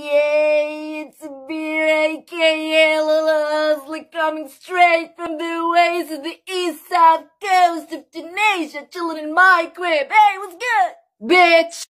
it's a beer, aka Little Hustler, coming straight from the waves of the east side coast of Tunisia, chilling in my crib. Hey, what's good, bitch?